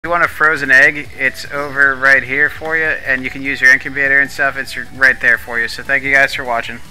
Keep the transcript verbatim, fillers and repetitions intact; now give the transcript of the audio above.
you want a frozen egg, it's over right here for you, and you can use your incubator and stuff. It's right there for you. So thank you guys for watching.